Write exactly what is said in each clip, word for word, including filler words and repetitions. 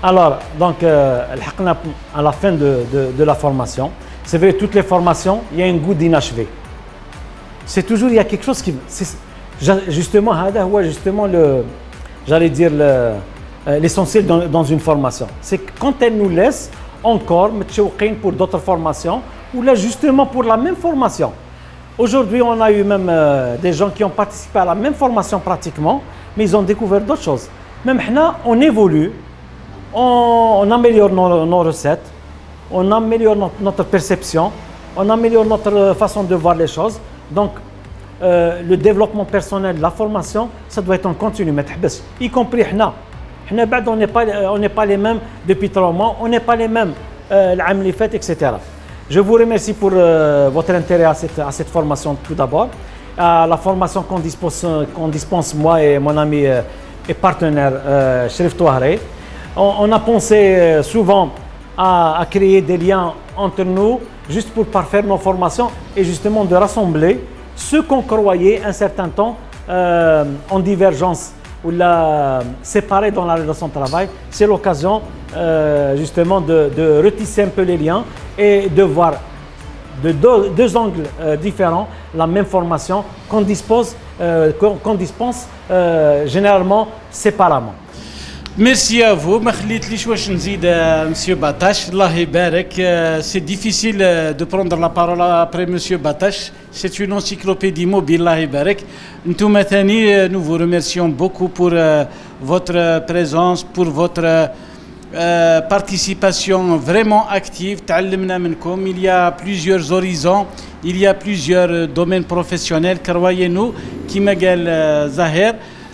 Alors, donc, euh, à la fin de, de, de la formation, c'est vrai, toutes les formations, il y a un goût d'inachevé. C'est toujours, il y a quelque chose qui... Justement, justement le, j'allais dire l'essentiel dans, dans une formation. C'est que quand elle nous laisse encore pour d'autres formations, ou là justement pour la même formation. Aujourd'hui, on a eu même euh, des gens qui ont participé à la même formation pratiquement, mais ils ont découvert d'autres choses. Même là, on évolue, on, on améliore nos, nos recettes, on améliore notre, notre perception, on améliore notre façon de voir les choses. Donc, euh, le développement personnel, la formation, ça doit être en continu, y compris nous. On n'est pas, on n'est pas les mêmes depuis trois mois, on n'est pas les mêmes l'année les fêtes, et cetera. Je vous remercie pour euh, votre intérêt à cette, à cette formation tout d'abord. À la formation qu'on dispense, qu'on dispense moi et mon ami euh, et partenaire euh, Cherif Touaré. On, on a pensé euh, souvent à, à créer des liens entre nous juste pour parfaire nos formations et justement de rassembler ceux qu'on croyait un certain temps euh, en divergence ou la séparés dans la relation de travail. C'est l'occasion euh, justement de, de retisser un peu les liens et de voir de deux, deux angles euh, différents la même formation qu'on dispose, euh, qu'on qu'on dispense euh, généralement séparément. Merci à vous. ما خليتليش واش نزيد monsieur Batache. الله يبارك. C'est difficile de prendre la parole après monsieur Batache. C'est une encyclopédie mobile. الله يبارك. نتوما ثاني, nous vous remercions beaucoup pour votre présence, pour votre euh, participation vraiment active. تعلمنا منكم. Il y a plusieurs horizons, il y a plusieurs domaines professionnels. Croyez-nous, كما قال زاهر,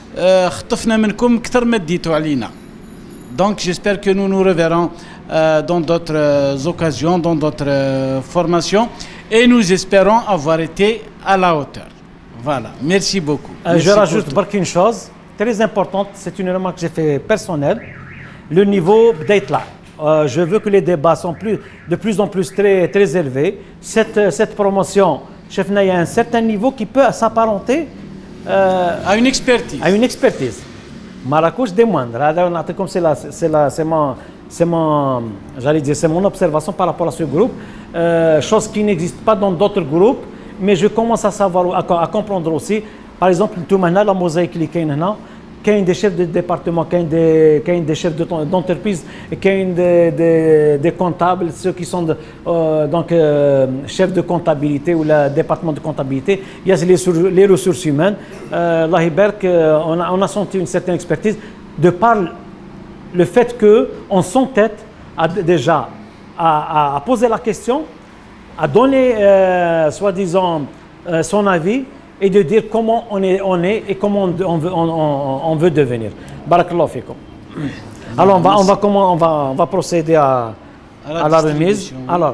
خطفنا منكم كثر ما ديتوا علينا. Donc j'espère que nous nous reverrons euh, dans d'autres euh, occasions, dans d'autres euh, formations, et nous espérons avoir été à la hauteur. Voilà, merci beaucoup. Euh, merci je rajoute une chose très importante, c'est une remarque que j'ai fait personnelle. Le niveau d'être euh, je veux que les débats sont plus, de plus en plus très, très élevés. Cette, cette promotion, chef, il y a un certain niveau qui peut s'apparenter Euh, à une expertise. À une expertise. Marrakech des moindres. Comme c'est la, c'est la, c'est mon, c'est mon, j'allais dire, c'est mon observation par rapport à ce groupe. Euh, chose qui n'existe pas dans d'autres groupes, mais je commence à savoir, à, à comprendre aussi. Par exemple, tout maintenant la mosaïque qui est là, qu'il y a des chefs de département, qu'il y a des, qu'il y a des chefs d'entreprise, qu'il y a des, des, des comptables, ceux qui sont de, euh, donc euh, chefs de comptabilité ou le département de comptabilité. Il y a les, les ressources humaines. Euh, Allah Iberk, on a, on a senti une certaine expertise de par le fait qu'on s'entête à, déjà à, à poser la question, à donner euh, soi-disant euh, son avis, et de dire comment on est, on est et comment on, on, veut, on, on, on veut devenir. Barakallahu fikum. Alors on va, on va, comment, on va, on va procéder à, à, la, à la remise. Alors,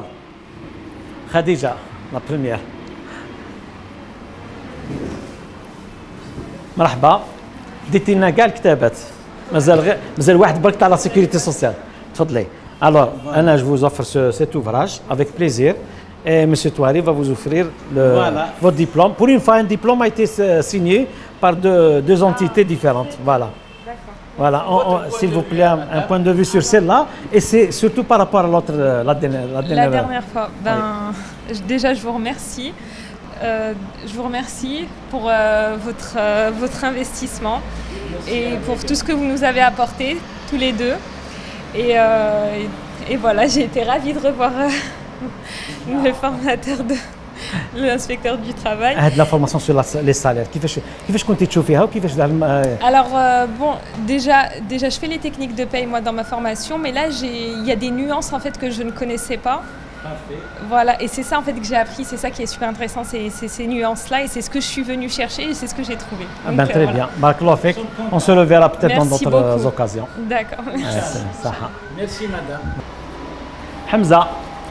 Khadija, la première. مرحبا. ديتي لنا كاع الكتابات. مازال غير مازال واحد برك تاع لا sécurité sociale. تفضلي. Alors, Anna, je vous offre ce, cet ouvrage avec plaisir. Et M. Touaré va vous offrir le, voilà. votre diplôme. Pour une fois, un diplôme a été signé par deux, deux entités différentes. Voilà. Voilà. S'il vous plaît, un, un point de vue sur celle-là. Et c'est surtout par rapport à l'autre, la dernière, la dernière, la dernière fois. Ben, oui. Déjà, je vous remercie. Euh, je vous remercie pour euh, votre, euh, votre investissement et pour tout ce que vous nous avez apporté, tous les deux. Et, euh, et, et voilà, j'ai été ravie de revoir... Euh, le formateur de l'inspecteur du travail. La formation sur les salaires. Alors euh, bon, déjà, déjà je fais les techniques de paye moi dans ma formation, mais là il y a des nuances en fait que je ne connaissais pas. Parfait. Voilà, et c'est ça en fait que j'ai appris, c'est ça qui est super intéressant, c'est ces nuances-là et c'est ce que je suis venue chercher et c'est ce que j'ai trouvé. Donc, ben, très euh, bien. Voilà. On se reverra peut-être dans d'autres occasions. D'accord. Merci. Merci madame. Hamza.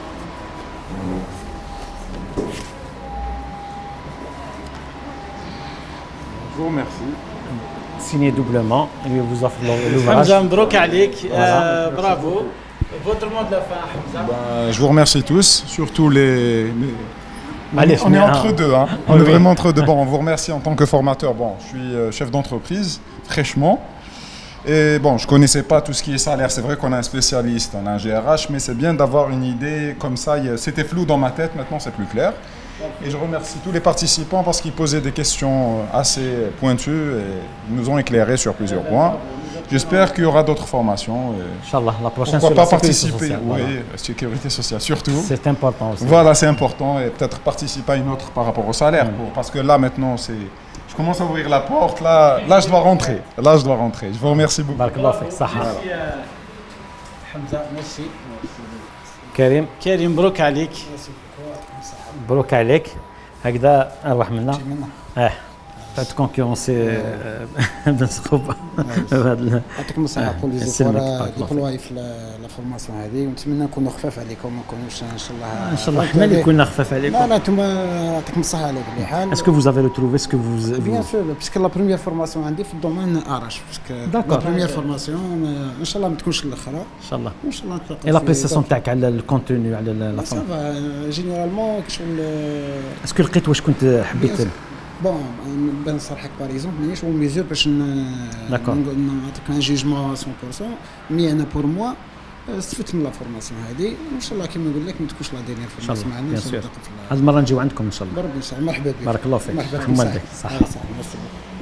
Je vous remercie. Signé doublement, il vous offre l'ouvrage. Hamza Mbrouk Alik, euh, bravo. Votre mot de la fin, Hamza. Ben, je vous remercie tous, surtout les. les... Allez, on, on est entre deux, hein. On oui. est vraiment entre deux. Bon, on vous remercie en tant que formateur. Bon, je suis chef d'entreprise, fraîchement. Et bon, je ne connaissais pas tout ce qui est salaire. C'est vrai qu'on a un spécialiste, on a un G R H, mais c'est bien d'avoir une idée comme ça. C'était flou dans ma tête, maintenant c'est plus clair. Et je remercie tous les participants parce qu'ils posaient des questions assez pointues et ils nous ont éclairés sur plusieurs points. J'espère qu'il y aura d'autres formations. Inch'Allah, la prochaine pourquoi sur pas la sécurité participer, sociale, oui, voilà. la sécurité sociale surtout. C'est important aussi. Voilà, c'est important et peut-être participer à une autre par rapport au salaire. Mm. Pour, parce que là maintenant, c'est, je commence à ouvrir la porte, là, là je dois rentrer. Là je dois rentrer. Je vous remercie beaucoup. Barakallah fik, صحة. Merci euh, Hamza, merci. كريم Karim, مبروك عليك. مبروك عليك. هكذا أروح منا. اه بعد كونكورونسي بن سخوبة. يعطيكم الصحة كل لي يسلمك، زوار بارك الله دخلوا في لا فورماسيون هذه ونتمنى نكونوا خفاف عليكم ما نكونوش ان شاء الله ان شاء الله حنا اللي كنا خفاف لا عليكم. لا انتم يعطيكم الصحة على كل حال. Est-ce que vous avez retrouvé ce que vous بيان vous- سور باسكو لا بروميير فورماسيون عندي في الدومين ارش باسكو لا D'accord. بروميير فورماسيون ان شاء الله ما تكونش الاخرى ان شاء الله. ان شاء الله نتلاقاو Et l'appréciation تاعك على الكونتوني على لا صافا جينيرالمون كشغل اسكو لقيت واش كنت حبيت بون نبان نصرحك باغ اكزومبل مانيش اون ميزور باش ن- D'accord. نقول- نعطيك ان جيجمون مية بالمية مي انا بور موا استفدت من لا فورماسيون هذه وان شاء الله كما نقول لك ما تكونش لا دينيير ان شاء فورماسيون الله معنا بيان ان شاء سور. الله نلتقوا في هذه المره نجيو عندكم ان شاء الله. بربي ان شاء الله مرحبا بك بارك الله فيك. مرحبا بك محمد صح. صح صح ميرسي.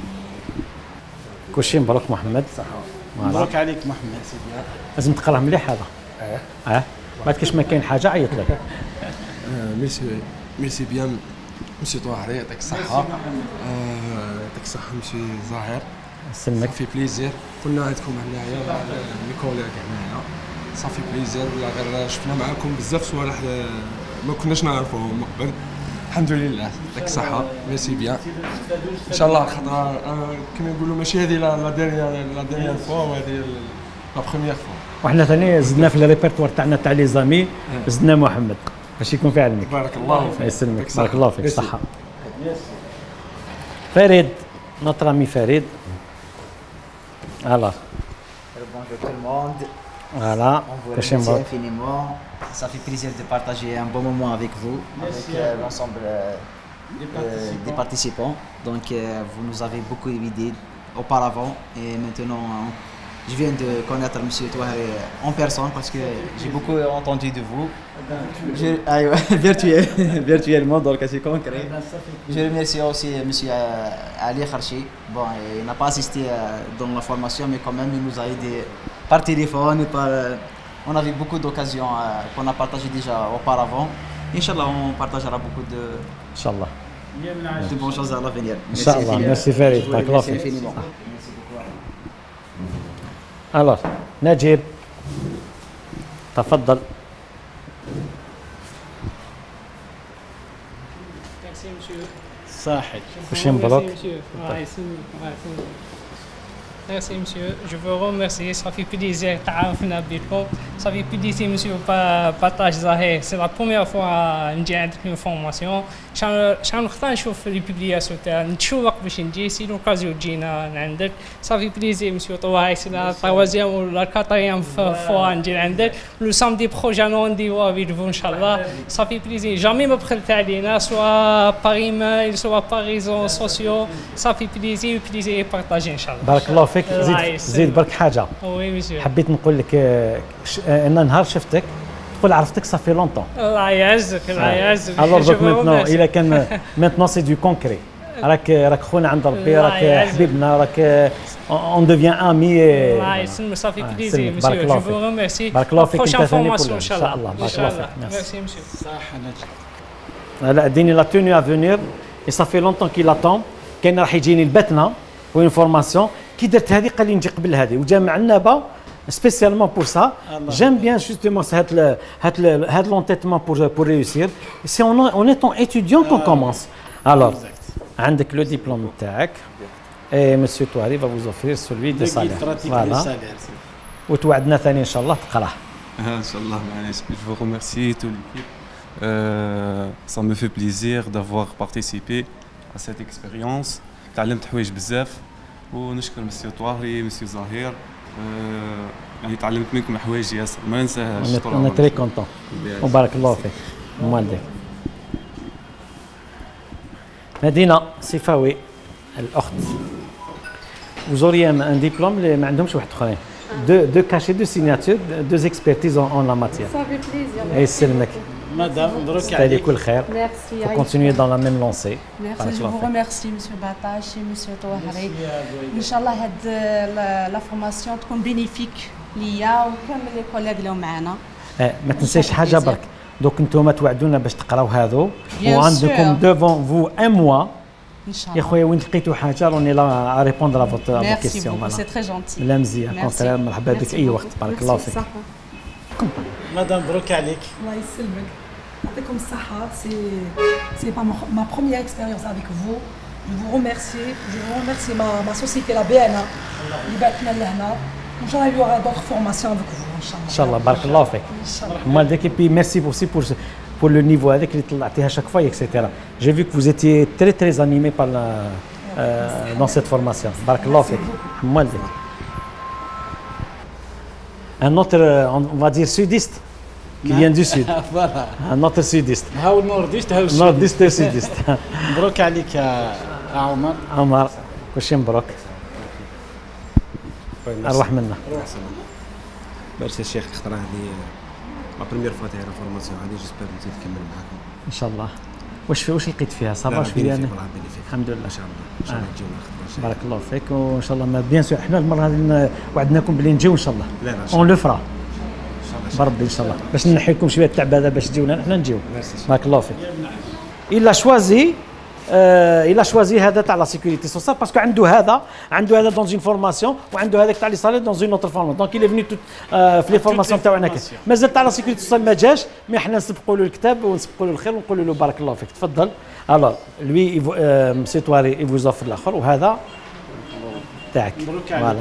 كلشي مبروك محمد. فوالا. مبروك عليك محمد. لازم تقراه مليح هذا. اه اه بعد كاش ما كاين حاجه عيط لك. ميرسي ميرسي بيان مسي طاهري يعطيك الصحة. آه، يعطيك الصحة مسي زاهر. سلمك. صافي بليزير كنا عندكم هنايا لي كوليغ هنايا صافي بليزير ولا غير شفنا معاكم بزاف صوالح آه، ما كناش نعرفوهم من قبل. الحمد لله يعطيك الصحة ميرسي بيان. ان شاء الله خاطر آه، كما يقولوا ماشي هذه لا لا ديريير لا ديريير فوا وهذه لا بروميير فوا. وحنا ثاني زدنا في الريبرتوار تاعنا تاع لي زامي زدنا محمد باش يكون في علمك. بارك الله الله فيك. يسلمك. بارك الله فيك. ميرسي. صحة. فريد notre ami Farid. Alors, Bonjour tout le monde, voilà. on vous كلشي remercie مبروك. infiniment. Ça fait plaisir de partager un bon moment avec vous, avec euh, l'ensemble euh, euh, des participants. Donc euh, vous nous avez beaucoup aidé auparavant et maintenant euh, je viens de connaître M. Touahri en personne parce que j'ai beaucoup entendu de vous. Je, ah, ouais, virtuel, virtuellement, donc c'est concret. Je remercie aussi M. Ali Kharchi. Bon, il n'a pas assisté euh, dans la formation, mais quand même, il nous a aidé par téléphone. Et par, euh, on avait beaucoup d'occasions euh, qu'on a partagées déjà auparavant. Inch'Allah, on partagera beaucoup de, ان شاء الله. de bonnes choses à l'avenir. ان شاء الله. ميرسي فريد. Je vous بارك الله remercie فيك. infiniment. Alors, نجيب تفضل. Merci monsieur. صاحب. كلشي مبروك. Merci monsieur. Ouais, c'est- ouais, c'est- Merci monsieur, je vous remercie, ça fait plaisir تعرفنا بكم, ça fait plaisir monsieur partage Zahir, c'est la première fois نجي عندك une formation, شحال شحال نختار نشوف لي بوبلياسيون تاع نتشوق باش نجي سي لوكازيون جينا عندك, ça fait plaisir monsieur طواعي, c'est la troisième ou la quatrième fois نجي عندك, le samedi prochain rendez-vous avec vous inchallah, ça fait plaisir, jamais ما بخلت علينا soit par email, soit par réseaux sociaux, ça fait plaisir, plaisir partager inchallah. بارك الله فيك. الله زيد يسلمك. زيد برك حاجه. Oui monsieur. حبيت نقول لك آه، ش- آه، ان نهار شفتك تقول عرفتك صافي لونطون. الله يعزك الله يعزك. الوغ Je دوك vous مينتنون remercie. الا كان مينتنون سي دو كونكري. راك راك خونا عند ربي، الله راك يعزك. حبيبنا، راك اون دوفيان امي. الله يسلمك, ça fait Ah, plaisir سلمك. monsieur, بارك الله je vous فيك. remercie. بارك الله La فيك. prochaine انت ثاني formation كلها. ان inchallah. شاء الله. بارك الله فيك. Inchallah. Merci. Merci monsieur. صح نجم. هلا اديني لا توني ا فونير اي صافي لونطون كي لاتون. كاين راح يجيني البتنا وين فورماسيون كي درت هذه قال لي نجي قبل هذه وجامع النبا spécialement pour ça. J'aime bien justement هاد ال- هاد ال- هاد l'entêtement pour pour réussir. C'est en, en étant étudiant qu'on commence. Alors, عندك le diplôme تاعك et monsieur Touahri va vous offrir celui de salaire. Voilà. وتوعدنا ثاني ان شاء الله تقراه. Inch'Allah, je vous remercie toute l'équipe. Euh, ça me fait plaisir d'avoir participé à cette expérience. تعلمت حوايج بزاف ونشكر مسيو طواهري مسيو زهير. آه، يعني تعلمت منكم حوايج ياسر ما ننساهاش. On est- on est très content. وبارك الله فيك. موالديك. مدينة صفاوي الأخت. vous auriez un, un diplôme اللي ما عندهمش واحد اخرين. Deux, deux cachets de signature, deux expertises en, en la matière. Ça fait plaisir. Et c'est le mec. Madame, مبروك C'était عليك. كل خير. Merci. Faut continuer dans la même lancée. Merci, je vous remercie, Monsieur Batache et Monsieur Touahri. Inch'Allah, هاد la formation تكون bénéfique ليا وكامل les collègues اللي معنا. ما تنساش حاجة برك. دوك انتم توعدونا باش تقراو هذو وعندكم devant vous un mois. يا خويا وين لقيتوا حاجه راني لا ريبوندر ا فوت كيستيون. سي تري جونتي. لا مزيان كونترير مرحبا بك اي وقت بارك الله فيك. مدام مبروك عليك. الله يسلمك يعطيكم الصحة. سي سي با ما بروميير اكسبيريونس افيك فو. جو vous remercie. Je vous remercie ma ma société la بي ان ا اللي بعثنا لهنا. ان شاء الله il y aura d'autres formations avec vous ان شاء الله. ان شاء الله بارك الله فيك. مال ديك بي ميرسي بوسي بور pour le niveau avec اللي طلعتيها chaque fois et cetera. J'ai vu que vous étiez très très animé par la, euh, dans cette formation. Barakallah fik. Mal dit. Un autre, on va dire sudiste, qui vient du sud. Voilà. Un autre sudiste. هاو نورديست هاو نورديست et sudiste. مبروك عليك يا عمر. عمر كل شيء مبروك. أروح منا. ميرسي الشيخ اخترع هذه لا بروميير فوا تاعي لا فورماسيون هذه جيسبر نزيد نكمل معاكم ان شاء الله. واش واش لقيت فيها صافا شويه يعني؟ الحمد لله ان شاء الله ان شاء الله نجيو نخدموا. بارك الله فيك وان شاء الله ما بيان سور حنا المره هذه وعدناكم بلي نجيو ان شاء الله. لا لا اون لو فرا ان شاء الله بربي ان شاء الله باش نحي لكم شويه التعب هذا باش تجيونا حنا نجيو. بارك الله فيك. الا شوازي آه il a choisi هذا تاع لا سيكوريتي سوسيال باسكو عنده هذا عنده هذا دون اون فورماسيون وعنده هذاك تاع لي سالير دون اون اوتر فورماسيون دونك il est venu آه في لي فورماسيون تاعنا هكا. مازال تاع لا سيكوريتي سوسيال ما جاش مي حنا نسبقوا له الكتاب ونسبقوا له الخير ونقولوا له بارك الله فيك تفضل. الوغ لوي مسي تواري يفوز اوفر الاخر وهذا تاعك. فوالا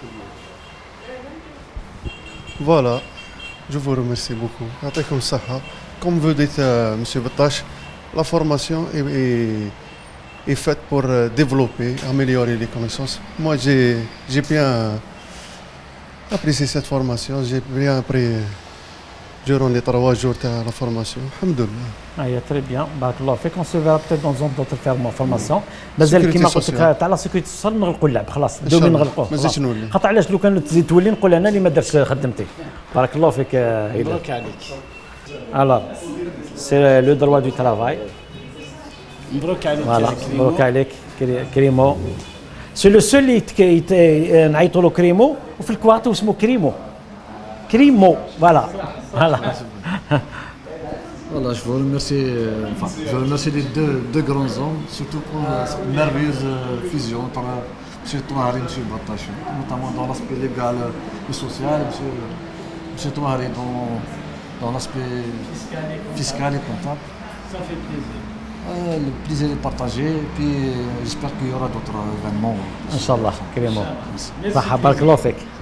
فوالا جو فو ريميرسي بوكو يعطيكم الصحة. كوم فو ديت مسيو بطاش la formation est, est, est faite pour développer, améliorer les connaissances. Moi, j'ai bien apprécié cette formation, j'ai bien appris durant les trois jours de la formation. Alhamdoulilah. Ah, très bien, barakallah fik. On se verra peut-être dans d'autres formations. مازال كيما قلت لك تاع لا سيكوريتي سوسيال نغلقوا اللعب خلاص دومين نغلقوه. مازالش نولي. خاطر علاش لو كان تزيد تولي نقول انا اللي ما درتش خدمتي. بارك الله فيك. مبروك عليك. Alors, c'est le droit du travail. مبروك عليك. Voilà, مبروك عليك كريمو. C'est le seul اللي نعيطوا له كريمو وفي الكوارتو اسمه كريمو. كريمو, voilà. Voilà. Voilà, je vous remercie, enfin, je remercie les deux, deux grands hommes, surtout pour cette merveilleuse fusion entre M. Touahri et M. Batache, notamment dans l'aspect légal et social, M. Touahri dans, dans l'aspect fiscal et comptable. Ça fait plaisir. Euh, le plaisir est partagé, et puis j'espère qu'il y aura d'autres événements. Inch'Allah, Karimo. Barakallahu fik.